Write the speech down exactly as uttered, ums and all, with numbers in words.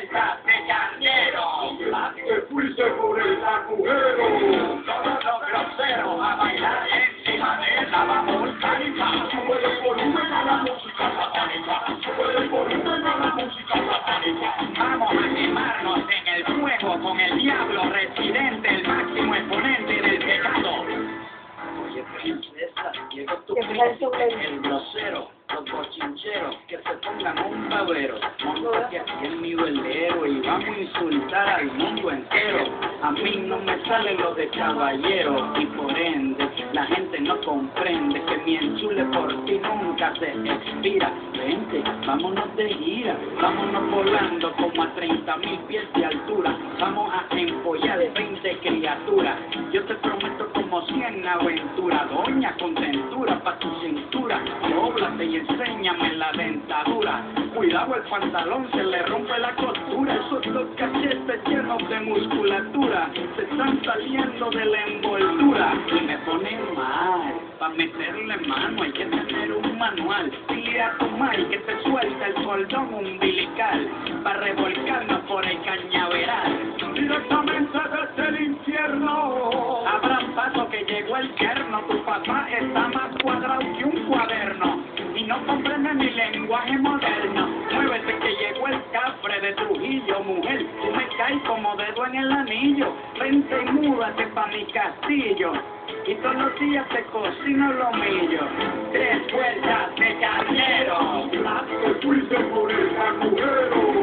vueltas de carnero. Te fuiste por el agujero. Todos los groseros a bailar encima de la volcánica. Sube el volumen a la música satánica. Sube el volumen a la música satánica. Vamos a quemarnos en el fuego con el diablo residente, el máximo exponente del pecado. Oye, princesa, llegó tu príncipe, el grosero, los bochincheros, que se pongan un babero. Móntate aquí en mi velero y vamos a insultar al mundo entero. A mí no me sale lo de caballero y por ende la gente no comprende que mi enchule por ti nunca se expira. Vente, vámonos de gira, vámonos volando como a treinta mil pies de altura. Vamos a empollar veinte criaturas. Yo te prometo como cien aventuras, doña contentura pa' tu cintura. Dóblate y enséñame la dentadura. Cuidado, el pantalón se le rompe la costura. Esos dos cachetes llenos de musculatura se están saliendo de la envoltura y me ponen mal. Pa' meterle mano hay que tener un manual. Dile a tu madre que te suelta el cordón umbilical pa' revolcarnos por el cañaveral Directamente desde el infierno. Abran paso que llegó el yerno. Tu papá está más cuadrado que un cuaderno y no comprende mi lenguaje moderno. Muévete que llegó el cafre de Trujillo. Mujer, tú me caes como dedo en el anillo. Vente y múdate pa' mi castillo y todos los días te cocino lo millo. Tres vueltas de carnero. Te fuiste por el agujero.